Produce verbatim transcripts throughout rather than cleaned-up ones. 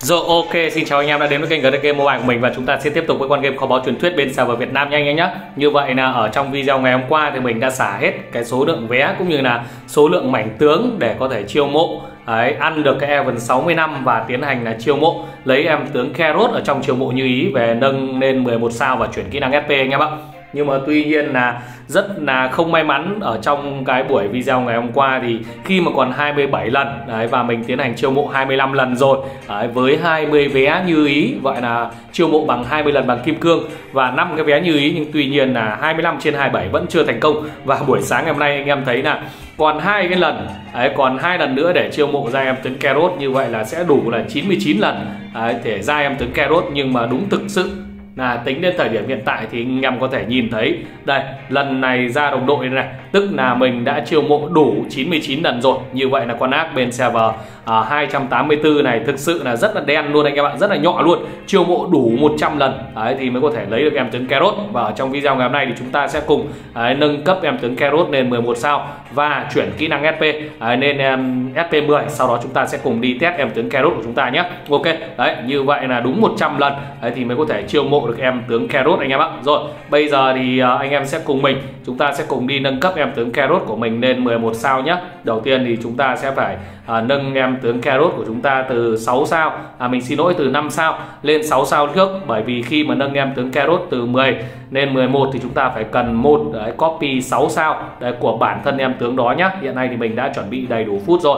Rồi, ok, xin chào anh em đã đến với kênh giê đê Game Mobile của mình và chúng ta sẽ tiếp tục với con game kho báu truyền thuyết bên server Việt Nam nha anh em nhé. Như vậy là ở trong video ngày hôm qua thì mình đã xả hết cái số lượng vé cũng như là số lượng mảnh tướng để có thể chiêu mộ. Đấy, ăn được cái Event sáu mươi năm và tiến hành là chiêu mộ, lấy em tướng Carrot ở trong chiêu mộ như ý về nâng lên mười một sao và chuyển kỹ năng ét pê anh em ạ. Nhưng mà tuy nhiên là rất là không may mắn ở trong cái buổi video ngày hôm qua thì khi mà còn hai mươi bảy lần đấy, và mình tiến hành chiêu mộ hai mươi lăm lần rồi đấy, với hai mươi vé như ý, gọi là chiêu mộ bằng hai mươi lần bằng kim cương và năm cái vé như ý, nhưng tuy nhiên là hai mươi lăm trên hai mươi bảy vẫn chưa thành công. Và buổi sáng ngày hôm nay anh em thấy là còn hai cái lần đấy, còn hai lần nữa để chiêu mộ ra em tướng Carrot, như vậy là sẽ đủ là chín mươi chín lần đấy, để ra em tướng Carrot. Nhưng mà đúng thực sự là tính đến thời điểm hiện tại thì anh em có thể nhìn thấy đây, lần này ra đồng đội này, tức là mình đã chiêu mộ đủ chín mươi chín lần rồi. Như vậy là con ác bên server à, hai trăm tám mươi tư này thực sự là rất là đen luôn anh em ạ, rất là nhọ luôn. Chiêu mộ đủ một trăm lần đấy, thì mới có thể lấy được em tướng Carrot. Và ở trong video ngày hôm nay thì chúng ta sẽ cùng đấy, nâng cấp em tướng Carrot lên mười một sao và chuyển kỹ năng ét pê đấy, lên em ét pê mười. Sau đó chúng ta sẽ cùng đi test em tướng Carrot của chúng ta nhé. Ok, đấy, như vậy là đúng một trăm lần đấy, thì mới có thể chiêu mộ được em tướng Carrot anh em ạ. Rồi, bây giờ thì uh, anh em sẽ cùng mình, chúng ta sẽ cùng đi nâng cấp em tướng Carrot của mình lên mười một sao nhé. Đầu tiên thì chúng ta sẽ phải uh, nâng em tướng Carrot của chúng ta từ sáu sao, à mình xin lỗi, từ năm sao lên sáu sao trước. Bởi vì khi mà nâng em tướng Carrot từ mười lên mười một thì chúng ta phải cần một đấy, copy sáu sao đấy, của bản thân em tướng đó nhé. Hiện nay thì mình đã chuẩn bị đầy đủ phút rồi.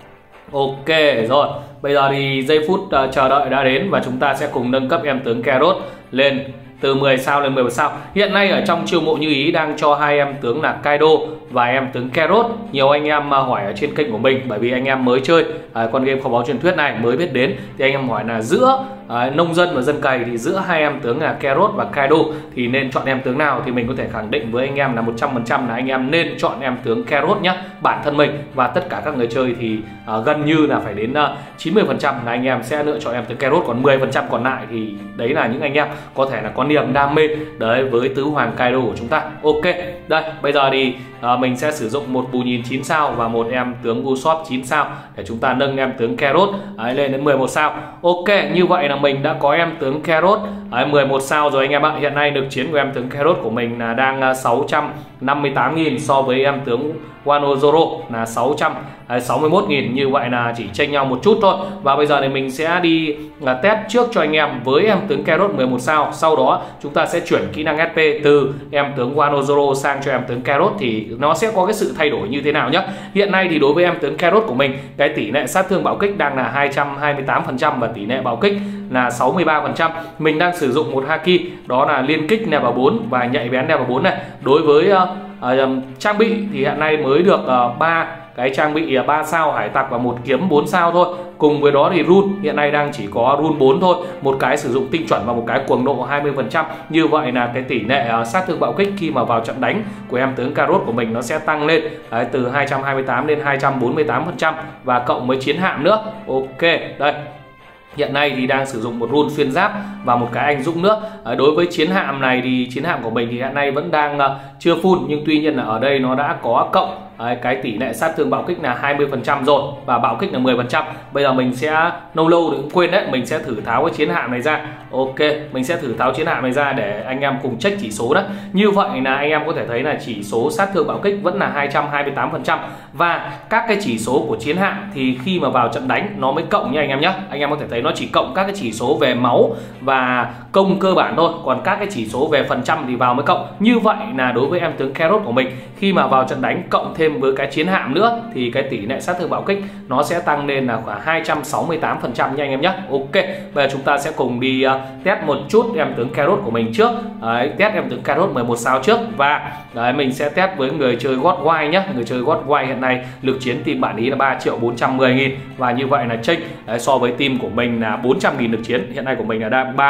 Ok rồi, bây giờ thì giây phút uh, chờ đợi đã đến và chúng ta sẽ cùng nâng cấp em tướng Carrot lên từ mười sao lên mười một sao. Hiện nay ở trong chiêu mộ như ý đang cho hai em tướng là Kaido và em tướng Carrot. Nhiều anh em hỏi ở trên kênh của mình, bởi vì anh em mới chơi à, con game kho báu truyền thuyết này, mới biết đến, thì anh em hỏi là giữa à, nông dân và dân cày thì giữa hai em tướng là Carrot và Kaido thì nên chọn em tướng nào. Thì mình có thể khẳng định với anh em là một trăm phần trăm là anh em nên chọn em tướng Carrot nhé. Bản thân mình và tất cả các người chơi thì à, gần như là phải đến à, chín mươi phần trăm là anh em sẽ lựa chọn em tướng Carrot, còn mười phần trăm còn lại thì đấy là những anh em có thể là có niềm đam mê đấy với tứ hoàng Kaido của chúng ta. Ok, đây bây giờ thì à, mình sẽ sử dụng một bù nhìn chín sao và một em tướng Usopp chín sao để chúng ta nâng em tướng Carrot đấy, lên đến mười một sao. Ok, như vậy là mình đã có em tướng Carrot đấy, mười một sao rồi anh em ạ. Hiện nay lực chiến của em tướng Carrot của mình là đang sáu trăm năm mươi tám nghìn so với em tướng Wano Zoro là sáu trăm sáu mươi mốt nghìn. Như vậy là chỉ chênh nhau một chút thôi. Và bây giờ thì mình sẽ đi là test trước cho anh em với em tướng Carrot mười một sao. Sau đó chúng ta sẽ chuyển kỹ năng ét pê từ em tướng Wano Zoro sang cho em tướng Carrot thì nó sẽ có cái sự thay đổi như thế nào nhé. Hiện nay thì đối với em tướng Carrot của mình, cái tỷ lệ sát thương bạo kích đang là hai trăm hai mươi tám phần trăm và tỷ lệ bạo kích là sáu mươi ba phần trăm. Mình đang sử dụng một haki đó là liên kích level bốn và nhạy bén level bốn này. Đối với uh, uh, trang bị thì hiện nay mới được uh, ba cái trang bị ba sao hải tặc và một kiếm bốn sao thôi. Cùng với đó thì rune hiện nay đang chỉ có rune bốn thôi, một cái sử dụng tinh chuẩn và một cái cuồng độ hai mươi phần trăm. Như vậy là cái tỷ lệ sát thương bạo kích khi mà vào trận đánh của em tướng Carrot của mình nó sẽ tăng lên đấy, từ hai trăm hai mươi tám đến hai trăm bốn mươi tám phần trăm và cộng với chiến hạm nữa. Ok, đây hiện nay thì đang sử dụng một rune xuyên giáp và một cái anh dũng nữa. À, đối với chiến hạm này thì chiến hạm của mình thì hiện nay vẫn đang uh, chưa full, nhưng tuy nhiên là ở đây nó đã có cộng Đấy, cái tỷ lệ sát thương bạo kích là hai mươi phần trăm rồi và bạo kích là mười phần trăm. Bây giờ mình sẽ lâu lâu đừng quên đấy, mình sẽ thử tháo cái chiến hạm này ra. Ok, mình sẽ thử tháo chiến hạm này ra để anh em cùng check chỉ số đó. Như vậy là anh em có thể thấy là chỉ số sát thương bạo kích vẫn là hai trăm hai mươi tám phần trăm và các cái chỉ số của chiến hạm thì khi mà vào trận đánh nó mới cộng nha anh em nhé. Anh em có thể thấy nó chỉ cộng các cái chỉ số về máu và công cơ bản thôi, còn các cái chỉ số về phần trăm thì vào mới cộng. Như vậy là đối với em tướng Carrot của mình khi mà vào trận đánh cộng thêm với cái chiến hạm nữa thì cái tỷ lệ sát thương bạo kích nó sẽ tăng lên là khoảng hai trăm sáu mươi tám phần trăm nha anh em nhé. Ok, bây giờ chúng ta sẽ cùng đi uh, test một chút em tướng Carrot của mình trước. Đấy, test em tướng Carrot mười một sao trước và đấy, mình sẽ test với người chơi God White nhé. Người chơi God White hiện nay lực chiến team bản ý là ba triệu bốn trăm mười nghìn và như vậy là chênh so với team của mình là bốn trăm nghìn lực chiến. Hiện nay của mình là đang ba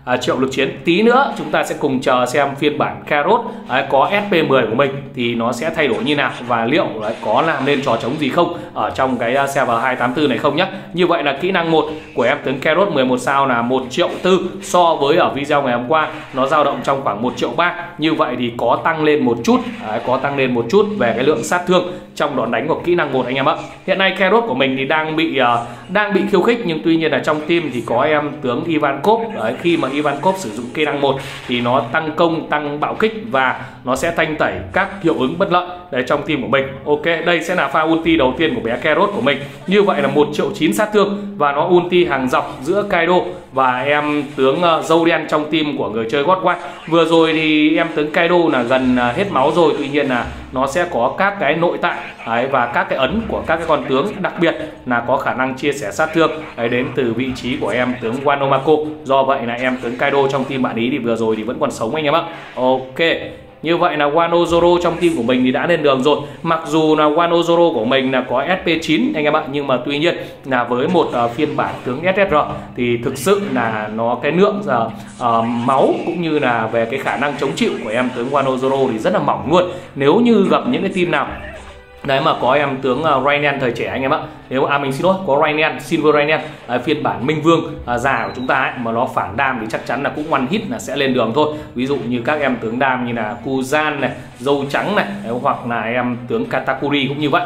à, triệu lực chiến. Tí nữa chúng ta sẽ cùng chờ xem phiên bản Carrot đấy, có ét pê mười của mình thì nó sẽ thay đổi như nào và liệu đấy, có làm nên trò trống gì không ở trong cái server hai tám tư này không nhé. Như vậy là kỹ năng một của em tướng Carrot mười một sao là một triệu tư, so với ở video ngày hôm qua nó dao động trong khoảng một triệu ba. Như vậy thì có tăng lên một chút, đấy, có tăng lên một chút về cái lượng sát thương trong đòn đánh của kỹ năng một anh em ạ. Hiện nay Carrot của mình thì đang bị uh, đang bị khiêu khích, nhưng tuy nhiên là trong team thì có em tướng Ivankov. Đấy, khi mà Ivankov sử dụng kỹ năng một thì nó tăng công, tăng bạo kích và nó sẽ thanh tẩy các hiệu ứng bất lợi đấy trong team của mình. Ok, đây sẽ là pha ulti đầu tiên của bé Carrot của mình. Như vậy là một triệu chín sát thương và nó ulti hàng dọc giữa Kaido và em tướng uh, dâu đen trong team của người chơi God White. Vừa rồi thì em tướng Kaido là gần uh, hết máu rồi, tuy nhiên là nó sẽ có các cái nội tại đấy, và các cái ấn của các cái con tướng, đặc biệt là có khả năng chia sẻ sát thương đấy, đến từ vị trí của em tướng Wano Mako. Do vậy là em tướng Kaido trong team bạn ý thì vừa rồi thì vẫn còn sống anh em ạ. Ok, như vậy là Wano Zoro trong team của mình thì đã lên đường rồi. Mặc dù là Wano Zoro của mình là có ét pê chín anh em ạ, nhưng mà tuy nhiên là với một uh, phiên bản tướng ét ét rờ thì thực sự là nó cái lượng uh, uh, máu cũng như là về cái khả năng chống chịu của em tướng Wano Zoro thì rất là mỏng luôn. Nếu như gặp những cái team nào đấy mà có em tướng uh, Rainen thời trẻ anh em ạ, nếu à mình xin lỗi có Rainen, Silver Rainen uh, phiên bản Minh Vương uh, già của chúng ta ấy, mà nó phản đam thì chắc chắn là cũng one hit là sẽ lên đường thôi. Ví dụ như các em tướng đam như là Kuzan này, dâu trắng này, đấy, hoặc là em tướng Katakuri cũng như vậy.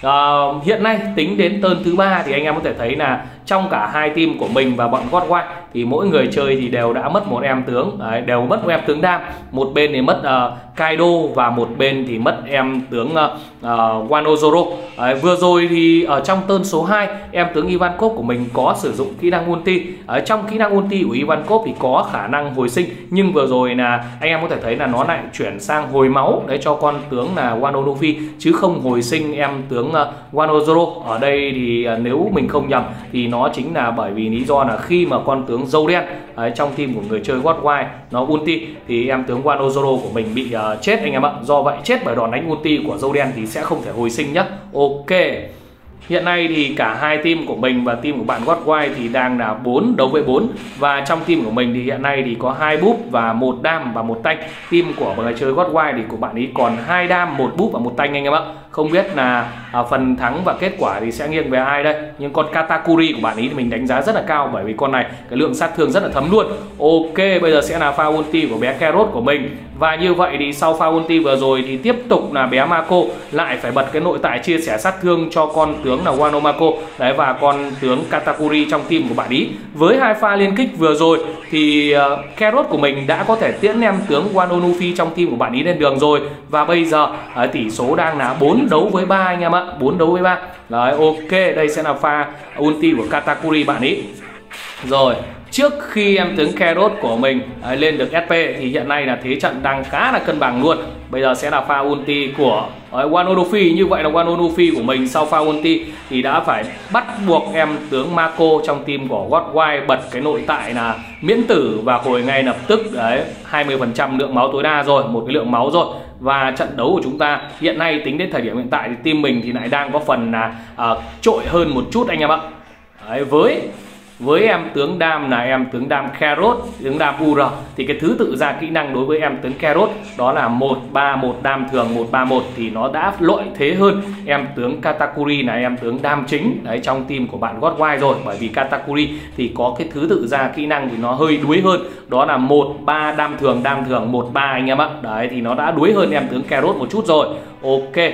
Uh, hiện nay tính đến turn thứ ba thì anh em có thể thấy là trong cả hai team của mình và bọn God White thì mỗi người chơi thì đều đã mất một em tướng, đấy, đều mất một em tướng đam. Một bên thì mất uh, Kaido và một bên thì mất em tướng uh, uh, Wano Zoro. Đấy, vừa rồi thì ở trong turn số hai em tướng Ivankov của mình có sử dụng kỹ năng ulti. Ở trong kỹ năng ulti của Ivankov thì có khả năng hồi sinh, nhưng vừa rồi là anh em có thể thấy là nó lại chuyển sang hồi máu đấy cho con tướng là Wano Luffy, chứ không hồi sinh em tướng uh, Wano Zoro. Ở đây thì uh, nếu mình không nhầm thì nó chính là bởi vì lý do là khi mà con tướng dâu đen đấy, trong team của người chơi God White nó ulti thì em tướng Wano Zoro của mình bị uh, chết anh em ạ. Do vậy chết bởi đòn đánh ulti của dâu đen thì sẽ không thể hồi sinh nhé. Ok, hiện nay thì cả hai team của mình và team của bạn God White thì đang là bốn đấu với bốn, và trong team của mình thì hiện nay thì có hai búp và một đam và một tanh. Team của người chơi God White thì của bạn ấy còn hai đam, một búp và một tanh anh em ạ. Không biết là à, phần thắng và kết quả thì sẽ nghiêng về ai đây, nhưng con Katakuri của bạn ấy thì mình đánh giá rất là cao, bởi vì con này cái lượng sát thương rất là thấm luôn. Ok, bây giờ sẽ là pha ulti của bé Carrot của mình. Và như vậy thì sau pha ulti vừa rồi thì tiếp tục là bé Mako lại phải bật cái nội tại chia sẻ sát thương cho con tướng là Wano Mako đấy, và con tướng Katakuri trong team của bạn ý. Với hai pha liên kích vừa rồi thì uh, Carrot của mình đã có thể tiễn em tướng Wano Luffy trong team của bạn ý lên đường rồi. Và bây giờ uh, tỷ số đang là bốn đấu với ba anh em ạ, bốn đấu với ba. Đấy, ok, đây sẽ là pha ulti của Katakuri bạn ý. Rồi, trước khi em tướng Carrot của mình uh, lên được ét pê thì hiện nay là thế trận đang khá là cân bằng luôn. Bây giờ sẽ là pha ulti của uh, Wano Luffy. Như vậy là Wano Luffy của mình sau pha ulti thì đã phải bắt buộc em tướng Mako trong team của God White bật cái nội tại là miễn tử và hồi ngay lập tức đấy, hai mươi phần trăm lượng máu tối đa rồi, một cái lượng máu rồi. Và trận đấu của chúng ta hiện nay tính đến thời điểm hiện tại thì team mình thì lại đang có phần là uh, trội hơn một chút anh em ạ. Đấy, với với em tướng đam là em tướng đam Carrot, tướng đam u rờ thì cái thứ tự ra kỹ năng đối với em tướng Carrot đó là một ba một đam thường, một ba một thì nó đã lợi thế hơn em tướng Katakuri là em tướng đam chính đấy trong team của bạn God White rồi, bởi vì Katakuri thì có cái thứ tự ra kỹ năng thì nó hơi đuối hơn, đó là một ba đam thường, đam thường một ba anh em ạ. Đấy thì nó đã đuối hơn em tướng Carrot một chút rồi. Ok.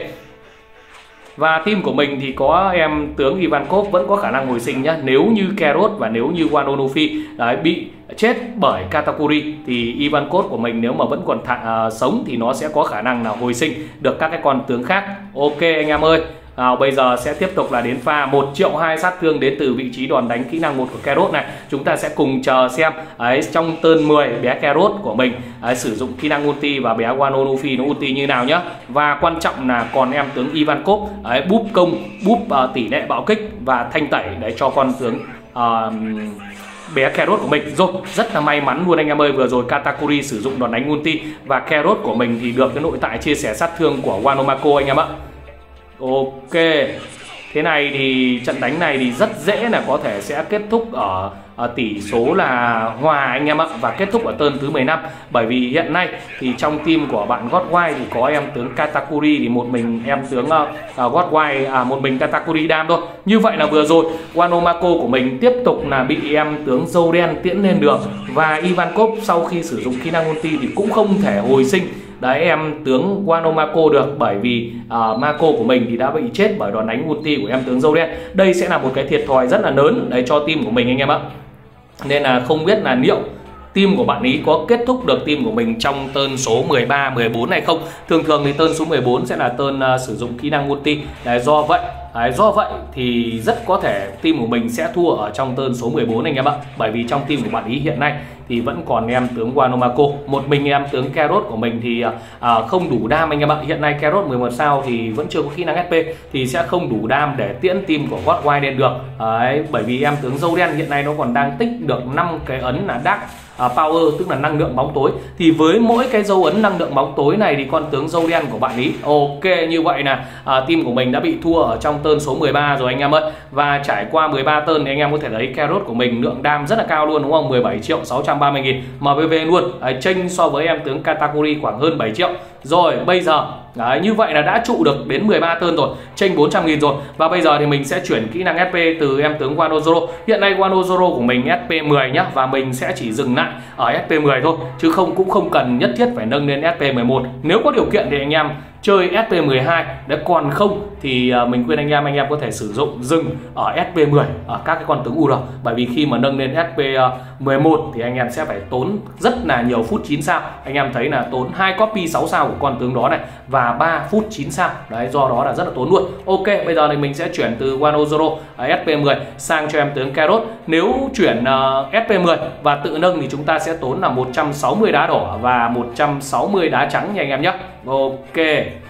Và team của mình thì có em tướng Ivankov vẫn có khả năng hồi sinh nhá. Nếu như Carrot và nếu như Wano Luffy đấy, bị chết bởi Katakuri thì Ivankov của mình nếu mà vẫn còn thạ, uh, sống thì nó sẽ có khả năng là hồi sinh được các cái con tướng khác. Ok anh em ơi. À, bây giờ sẽ tiếp tục là đến pha một triệu hai sát thương đến từ vị trí đòn đánh kỹ năng một của Carrot này. Chúng ta sẽ cùng chờ xem ấy, trong turn mười bé Carrot của mình ấy, sử dụng kỹ năng ulti và bé Wano Luffy nó ulti như nào nhá. Và quan trọng là còn em tướng Ivankov ấy, búp công, búp uh, tỷ lệ bạo kích và thanh tẩy để cho con tướng uh, bé Carrot của mình. Rồi, rất là may mắn luôn anh em ơi, vừa rồi Katakuri sử dụng đòn đánh ulti và Carrot của mình thì được cái nội tại chia sẻ sát thương của Wano Mako anh em ạ. Ok, Thế này thì trận đánh này thì rất dễ là có thể sẽ kết thúc ở, ở tỷ số là hòa anh em ạ, và kết thúc ở turn thứ mười lăm. Bởi vì hiện nay thì trong team của bạn Godwise thì có em tướng Katakuri, thì một mình em tướng uh, uh, Godwise à, một mình Katakuri đam thôi. Như vậy là vừa rồi Wano Mako của mình tiếp tục là bị em tướng dâu đen tiễn lên đường, và Ivankov sau khi sử dụng kỹ năng ulti thì cũng không thể hồi sinh đấy em tướng Wano Mako được, bởi vì uh, Mako của mình thì đã bị chết bởi đòn đánh ulti của em tướng dâu đen. Đây sẽ là một cái thiệt thòi rất là lớn đấy cho team của mình anh em ạ. Nên là không biết là liệu team của bạn ý có kết thúc được team của mình trong turn số mười ba, mười bốn này không. Thường thường thì turn số mười bốn sẽ là turn uh, sử dụng kỹ năng ulti. Đấy, do vậy Đấy, do vậy thì rất có thể team của mình sẽ thua ở trong turn số mười bốn anh em ạ. Bởi vì trong team của bạn ý hiện nay thì vẫn còn em tướng Wano Mako. Một mình em tướng Carrot của mình thì à, không đủ đam anh em ạ. Hiện nay Carrot mười một sao thì vẫn chưa có kỹ năng ét pê, thì sẽ không đủ đam để tiễn team của Godwise lên được. Đấy, bởi vì em tướng dâu đen hiện nay nó còn đang tích được năm cái ấn là Dark À, power, tức là năng lượng bóng tối. Thì với mỗi cái dấu ấn năng lượng bóng tối này thì con tướng dâu đen của bạn ý ok, như vậy là à, team của mình đã bị thua ở trong turn số mười ba rồi anh em ơi. Và trải qua mười ba turn thì anh em có thể thấy Carrot của mình lượng đam rất là cao luôn, đúng không? mười bảy triệu sáu trăm ba mươi nghìn em pê vê luôn. Đấy, chênh so với em tướng Katakuri khoảng hơn bảy triệu. Rồi bây giờ đấy, như vậy là đã trụ được đến mười ba turn rồi, chênh bốn trăm nghìn rồi. Và bây giờ thì mình sẽ chuyển kỹ năng ét pê từ em tướng Wano Zoro. Hiện nay Wano Zoro của mình ét pê mười nhá, và mình sẽ chỉ dừng lại ở ét pê mười thôi, chứ không cũng không cần nhất thiết phải nâng lên ét pê mười một. Nếu có điều kiện thì anh em chơi ét pê mười hai, đấy, còn không thì uh, mình khuyên anh em anh em có thể sử dụng dừng ở ét pê mười ở các cái con tướng u rờ. Bởi vì khi mà nâng lên ét pê mười một thì anh em sẽ phải tốn rất là nhiều phút chín sao. Anh em thấy là tốn hai copy sáu sao của con tướng đó này và ba phút chín sao. Đấy, do đó là rất là tốn luôn. Ok, bây giờ thì mình sẽ chuyển từ Wano Zoro ở ét pê mười sang cho em tướng Carrot. Nếu chuyển uh, ét pê mười và tự nâng thì chúng ta sẽ tốn là một trăm sáu mươi đá đỏ và một trăm sáu mươi đá trắng nha anh em nhé. Ok.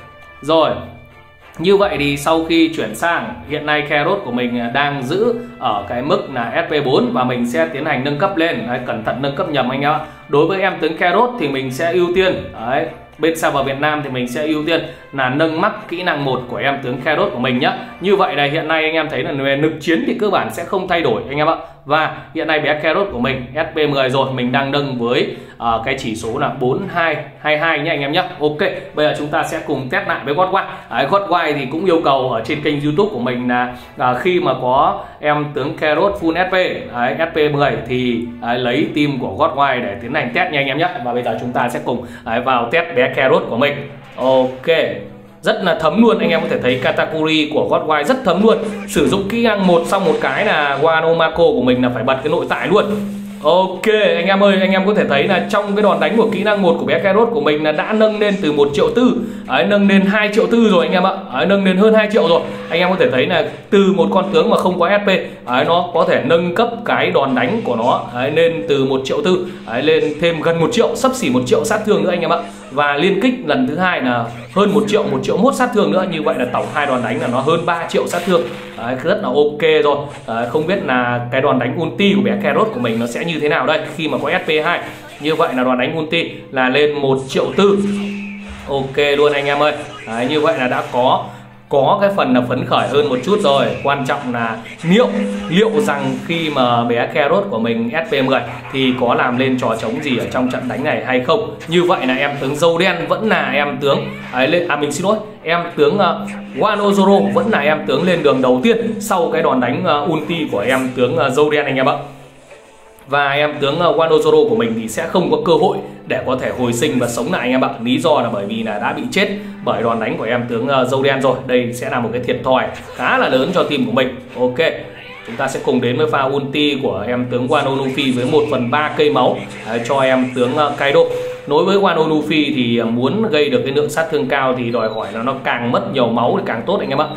Rồi, như vậy thì sau khi chuyển sang, hiện nay Carrot của mình đang giữ ở cái mức là ét pê bốn và mình sẽ tiến hành nâng cấp lên. Đấy, cẩn thận nâng cấp nhầm anh em ạ. Đối với em tướng Carrot thì mình sẽ ưu tiên đấy, bên server Việt Nam thì mình sẽ ưu tiên là nâng mắc kỹ năng một của em tướng Carrot của mình nhé. Như vậy là hiện nay anh em thấy là về lực chiến thì cơ bản sẽ không thay đổi anh em ạ. Và hiện nay bé Carrot của mình ét pê mười rồi, mình đang nâng với uh, cái chỉ số là bốn hai hai hai nhé anh em nhé. Ok, bây giờ chúng ta sẽ cùng test lại với Godwise. Đấy, Godwise thì cũng yêu cầu ở trên kênh YouTube của mình là uh, khi mà có em tướng Carrot full ét pê, đấy, ét pê mười thì đấy, lấy team của Godwise để tiến hành test nha anh em nhé. Và bây giờ chúng ta sẽ cùng đấy, vào test bé Carrot của mình. Ok, rất là thấm luôn, anh em có thể thấy Katakuri của Godwise rất thấm luôn. Sử dụng kỹ năng một xong một cái là Wano Mako của mình là phải bật cái nội tại luôn. Ok anh em ơi, anh em có thể thấy là trong cái đòn đánh của kỹ năng một của bé Carrot của mình là đã nâng lên từ một triệu tư, đấy, nâng lên hai triệu tư rồi anh em ạ. Đấy, nâng lên hơn hai triệu rồi. Anh em có thể thấy là từ một con tướng mà không có ét pê, đấy, nó có thể nâng cấp cái đòn đánh của nó đấy, lên từ một triệu tư đấy, lên thêm gần một triệu, sấp xỉ một triệu sát thương nữa anh em ạ. Và liên kích lần thứ hai là hơn một triệu, một triệu mốt sát thương nữa. Như vậy là tổng hai đòn đánh là nó hơn ba triệu sát thương. Đấy, rất là ok rồi. Đấy, không biết là cái đòn đánh ulti của bé Carrot của mình nó sẽ như thế nào đây khi mà có ét pê hai. Như vậy là đòn đánh ulti là lên một triệu tư. Ok luôn anh em ơi. Đấy, như vậy là đã có có cái phần là phấn khởi hơn một chút rồi. Quan trọng là liệu liệu rằng khi mà bé Carrot của mình ét pê mười thì có làm lên trò trống gì ở trong trận đánh này hay không. Như vậy là em tướng dâu đen vẫn là em tướng ấy lên à mình xin lỗi em tướng uh, Wano Zoro vẫn là em tướng lên đường đầu tiên sau cái đòn đánh uh, ulti của em tướng uh, dâu đen anh em ạ. Và em tướng uh, Wano Zoro của mình thì sẽ không có cơ hội để có thể hồi sinh và sống lại anh em ạ. Lý do là bởi vì là đã bị chết bởi đòn đánh của em tướng uh, dâu đen rồi. Đây sẽ là một cái thiệt thòi khá là lớn cho team của mình. Ok, chúng ta sẽ cùng đến với pha ulti của em tướng Wano Luffy với một phần ba cây máu đấy, cho em tướng uh, Kaido. Đối với Wano Luffy thì uh, muốn gây được cái lượng sát thương cao thì đòi hỏi là nó càng mất nhiều máu thì càng tốt anh em ạ.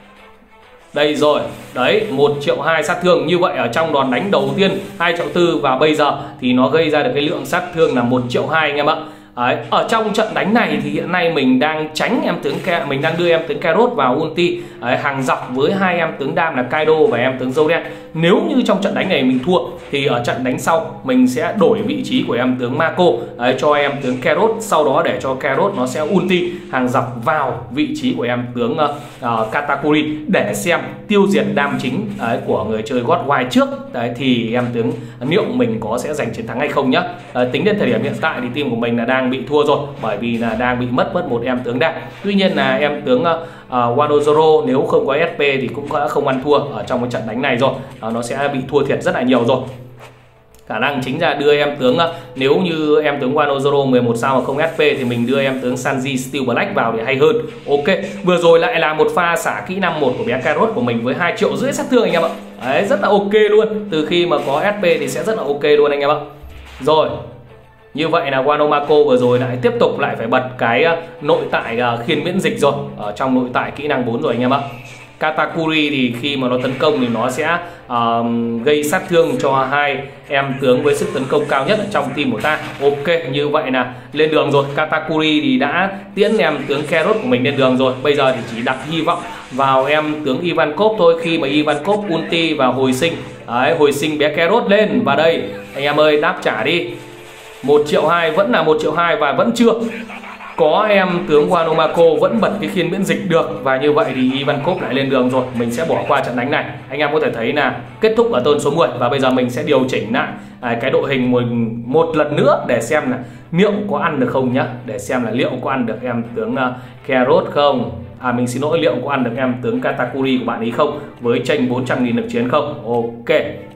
Đây rồi, đấy, một triệu hai sát thương. Như vậy ở trong đòn đánh đầu tiên hai triệu tư và bây giờ thì nó gây ra được cái lượng sát thương là một triệu hai anh em ạ. Đấy, ở trong trận đánh này thì hiện nay mình đang tránh em tướng mình đang đưa em tướng Carrot vào ulti đấy, hàng dọc với hai em tướng đam là Kaido và em tướng dâu đen. Nếu như trong trận đánh này mình thua thì ở trận đánh sau mình sẽ đổi vị trí của em tướng Mako đấy, cho em tướng Carrot, sau đó để cho Carrot nó sẽ ulti hàng dọc vào vị trí của em tướng uh, Katakuri để xem tiêu diệt đam chính đấy, của người chơi God Wide trước đấy, thì em tướng liệu mình có sẽ giành chiến thắng hay không nhá. À, tính đến thời điểm hiện tại thì team của mình là đang bị thua rồi, bởi vì là đang bị mất mất một em tướng đam. Tuy nhiên là em tướng uh, uh, Wano Zoro nếu không có ét pê thì cũng đã không ăn thua ở trong cái trận đánh này rồi, uh, nó sẽ bị thua thiệt rất là nhiều rồi. Khả năng chính là đưa em tướng, nếu như em tướng Wano Zoro mười một sao mà không ét pê thì mình đưa em tướng Sanji Steel Black vào để hay hơn. Ok, vừa rồi lại là một pha xả kỹ năm một của bé Carrot của mình với hai triệu rưỡi sát thương anh em ạ. Đấy, rất là ok luôn. Từ khi mà có ét pê thì sẽ rất là ok luôn anh em ạ. Rồi, như vậy là Wano Mako vừa rồi lại tiếp tục lại phải bật cái nội tại khiên miễn dịch rồi, ở trong nội tại kỹ năng bốn rồi anh em ạ. Katakuri thì khi mà nó tấn công thì nó sẽ uh, gây sát thương cho hai em tướng với sức tấn công cao nhất ở trong team của ta. Ok, như vậy là lên đường rồi. Katakuri thì đã tiễn em tướng Carrot của mình lên đường rồi. Bây giờ thì chỉ đặt hy vọng vào em tướng Ivankov thôi. Khi mà Ivankov ulti và hồi sinh, đấy, hồi sinh bé Carrot lên. Và đây anh em ơi, đáp trả đi. Một triệu hai, vẫn là một triệu hai và vẫn chưa có em tướng Wano Mako vẫn bật cái khiên miễn dịch được. Và như vậy thì Ivankov lại lên đường rồi. Mình sẽ bỏ qua trận đánh này. Anh em có thể thấy là kết thúc ở turn số mười. Và bây giờ mình sẽ điều chỉnh lại à, cái đội hình mình một lần nữa để xem là liệu có ăn được không nhá. Để xem là liệu có ăn được em tướng uh, Carrot không. À mình xin lỗi, liệu có ăn được em tướng Katakuri của bạn ấy không, với chênh bốn trăm nghìn lực chiến không. Ok,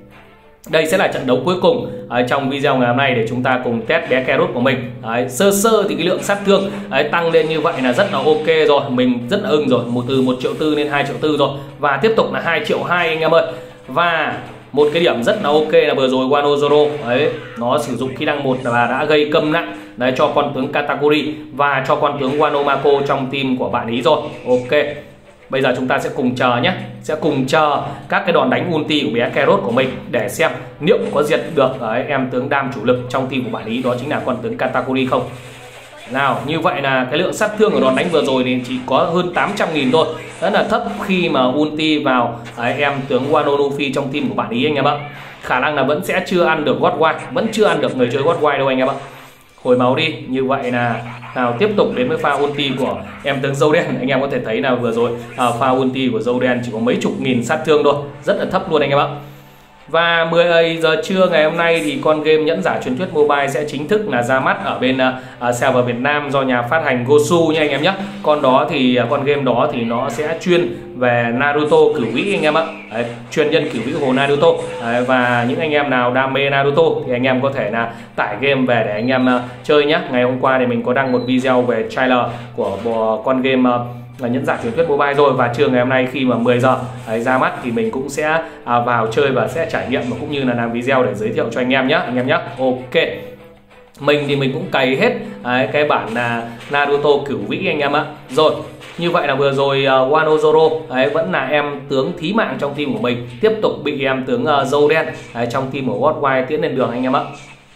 đây sẽ là trận đấu cuối cùng ở trong video ngày hôm nay để chúng ta cùng test bé Carrot của mình. Đấy, sơ sơ thì cái lượng sát thương đấy, tăng lên như vậy là rất là ok rồi, mình rất là ưng rồi, một từ một triệu tư lên hai triệu tư rồi, và tiếp tục là hai triệu hai anh em ơi. Và một cái điểm rất là ok là vừa rồi Wano Zoro đấy, nó sử dụng kỹ năng một và đã gây câm nặng đấy cho con tướng Katakuri và cho con tướng Wano Mako trong team của bạn ý rồi. Ok, bây giờ chúng ta sẽ cùng chờ nhé, sẽ cùng chờ các cái đòn đánh ulti của bé Carrot của mình để xem liệu có diệt được đấy, em tướng đam chủ lực trong team của bạn ý, đó chính là con tướng Katakuri không. Nào, như vậy là cái lượng sát thương của đòn đánh vừa rồi thì chỉ có hơn tám trăm nghìn thôi, rất là thấp khi mà ulti vào đấy, em tướng Wano Luffy trong team của bạn ý anh em ạ. Khả năng là vẫn sẽ chưa ăn được God Wide, vẫn chưa ăn được người chơi God Wide đâu anh em ạ. Hồi máu đi, như vậy là nào tiếp tục đến với pha ulti của em tướng dâu đen. Anh em có thể thấy là vừa rồi à, pha ulti của dâu đen chỉ có mấy chục nghìn sát thương thôi, rất là thấp luôn anh em ạ. Và mười giờ trưa ngày hôm nay thì con game Nhẫn Giả Truyền Thuyết Mobile sẽ chính thức là ra mắt ở bên uh, server Việt Nam do nhà phát hành Gosu nha anh em nhé. Con đó thì uh, con game đó thì nó sẽ chuyên về Naruto cửu vĩ anh em ạ. Đấy, chuyên nhân cửu vĩ hồ Naruto. Đấy, và những anh em nào đam mê Naruto thì anh em có thể là tải game về để anh em uh, chơi nhé. Ngày hôm qua thì mình có đăng một video về trailer của uh, con game uh, là Nhẫn Giả Truyền Thuyết Mobile rồi, và trưa ngày hôm nay khi mà mười giờ đấy, ra mắt thì mình cũng sẽ à, vào chơi và sẽ trải nghiệm và cũng như là làm video để giới thiệu cho anh em nhé anh em nhé. Ok, mình thì mình cũng cày hết đấy, cái bản là Naruto cửu vĩ anh em ạ. Rồi, như vậy là vừa rồi uh, Wano Zoro đấy, vẫn là em tướng thí mạng trong team của mình, tiếp tục bị em tướng uh, dâu đen đấy, trong team của God Wide tiến lên đường anh em ạ.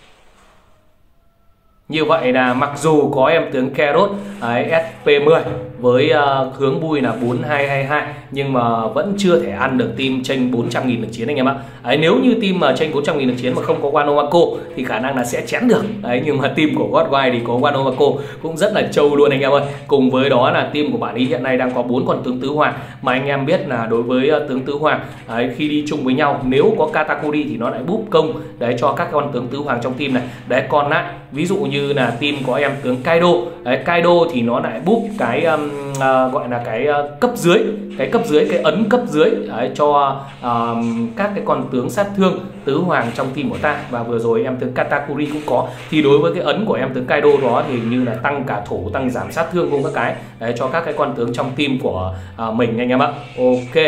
Như vậy là mặc dù có em tướng Carrot đấy, ét pê mười với uh, hướng bui là bốn hai hai hai nhưng mà vẫn chưa thể ăn được team chênh bốn trăm nghìn lực chiến anh em ạ. Đấy, nếu như team mà chênh bốn trăm nghìn lực chiến mà không có Wano Mako thì khả năng là sẽ chén được. Đấy, nhưng mà team của God Wide thì có Wano Mako cũng rất là trâu luôn anh em ơi. Cùng với đó là team của bạn ý hiện nay đang có bốn con tướng tứ hoàng, mà anh em biết là đối với uh, tướng tứ hoàng đấy, khi đi chung với nhau nếu có Katakuri thì nó lại búp công đấy cho các con tướng tứ hoàng trong team này. Đấy, còn lại ví dụ như là team có em tướng Kaido đấy, Kaido thì nó lại búp cái um, uh, gọi là cái uh, cấp dưới, cái cấp dưới, cái ấn cấp dưới đấy, cho uh, các cái con tướng sát thương tứ hoàng trong team của ta. Và vừa rồi em tướng Katakuri cũng có, thì đối với cái ấn của em tướng Kaido đó thì như là tăng cả thổ, tăng giảm sát thương cùng các cái đấy, cho các cái con tướng trong team của uh, mình anh em ạ. Ok,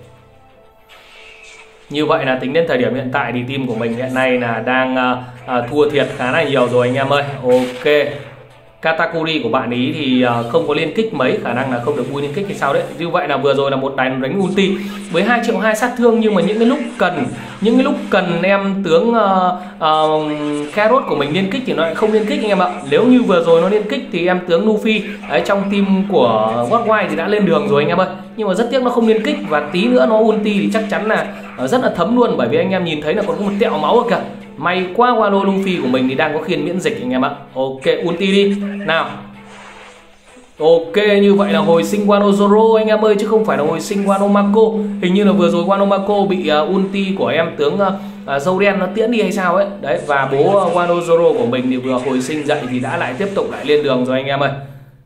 như vậy là tính đến thời điểm hiện tại thì team của mình hiện nay là đang uh, uh, thua thiệt khá là nhiều rồi anh em ơi. Ok, Katakuri của bạn ý thì không có liên kích mấy, khả năng là không được bui liên kích thì sao đấy. Như vậy là vừa rồi là một đánh đánh ulti với hai triệu hai sát thương, nhưng mà những cái lúc cần những cái lúc cần em tướng uh, uh, Carrot của mình liên kích thì nó lại không liên kích anh em ạ. Nếu như vừa rồi nó liên kích thì em tướng Luffy đấy, trong team của Worldwide thì đã lên đường rồi anh em ơi, nhưng mà rất tiếc nó không liên kích, và tí nữa nó ulti thì chắc chắn là uh, rất là thấm luôn, bởi vì anh em nhìn thấy là còn có một tẹo máu kìa. May quá Wano Luffy của mình thì đang có khiên miễn dịch anh em ạ. Ok, ulti đi nào. Ok, như vậy là hồi sinh Wano Zoro anh em ơi, chứ không phải là hồi sinh Wano Mako. Hình như là vừa rồi Wano Mako bị uh, ulti của em tướng uh, uh, dâu đen nó tiễn đi hay sao ấy. Đấy, và bố uh, Wano Zoro của mình thì vừa hồi sinh dậy thì đã lại tiếp tục lại lên đường rồi anh em ơi.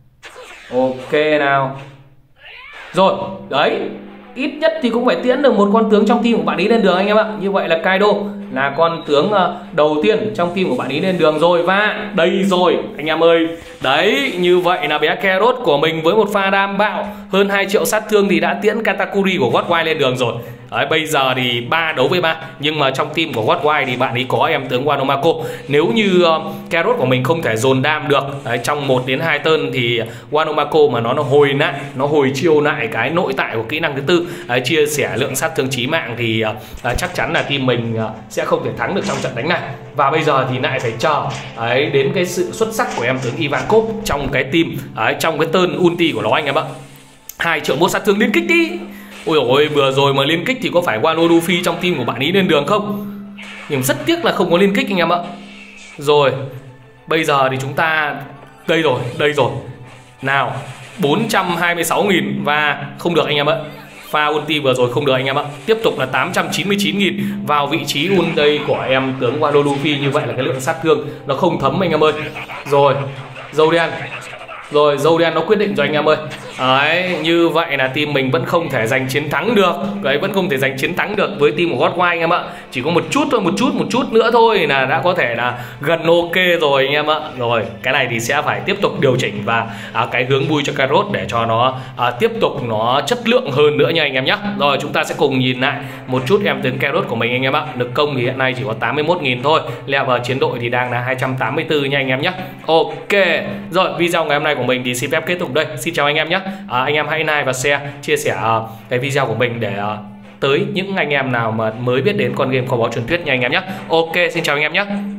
Ok nào. Rồi, đấy, ít nhất thì cũng phải tiễn được một con tướng trong team của bạn ý lên đường anh em ạ. Như vậy là Kaido là con tướng đầu tiên trong team của bạn ý lên đường rồi. Và đây rồi anh em ơi. Đấy, như vậy là bé Carrot của mình với một pha đam bạo hơn hai triệu sát thương thì đã tiễn Katakuri của Worldwide lên đường rồi. Đấy, bây giờ thì ba đấu với ba, nhưng mà trong team của Worldwide thì bạn ấy có em tướng Wano Mako. Nếu như uh, Carrot của mình không thể dồn đam được đấy, trong một đến hai turn thì Wano Mako mà nó nó hồi lại, nó hồi chiêu lại cái nội tại của kỹ năng thứ tư, đấy, chia sẻ lượng sát thương chí mạng thì uh, chắc chắn là team mình uh, sẽ không thể thắng được trong trận đánh này. Và bây giờ thì lại phải chờ đấy, đến cái sự xuất sắc của em tướng Ivankov trong cái team, đấy, trong cái turn ulti của nó anh em ạ. Hai triệu một sát thương liên kích đi. Ôi ôi, vừa rồi mà liên kích thì có phải Wano Luffy trong team của bạn ý lên đường không? Nhưng rất tiếc là không có liên kích anh em ạ. Rồi, bây giờ thì chúng ta đây rồi, đây rồi. Nào, bốn trăm hai mươi sáu nghìn và không được anh em ạ. Pha ulti vừa rồi không được anh em ạ. Tiếp tục là tám trăm chín mươi chín nghìn vào vị trí ulti của em tướng Wano Luffy. Như vậy là cái lượng sát thương nó không thấm anh em ơi. Rồi, dâu đen. Rồi, dâu đen nó quyết định rồi anh em ơi. Đấy, như vậy là team mình vẫn không thể giành chiến thắng được. Đấy, vẫn không thể giành chiến thắng được với team của Worldwide anh em ạ. Chỉ có một chút thôi, một chút, một chút nữa thôi là đã có thể là gần ok rồi anh em ạ. Rồi, cái này thì sẽ phải tiếp tục điều chỉnh và à, cái hướng bui cho Carrot để cho nó à, tiếp tục nó chất lượng hơn nữa nha anh em nhé. Rồi, chúng ta sẽ cùng nhìn lại một chút em tướng Carrot của mình anh em ạ. Lực công thì hiện nay chỉ có tám mươi mốt nghìn thôi. Level chiến đội thì đang là hai trăm tám mươi tư nha anh em nhé. Ok, rồi video ngày hôm nay của mình thì xin phép kết thúc đây. Xin chào anh em nhé. À, anh em hãy like và share, chia sẻ uh, cái video của mình để uh, tới những anh em nào mà mới biết đến con game kho báu truyền thuyết nha anh em nhé. Ok, xin chào anh em nhé.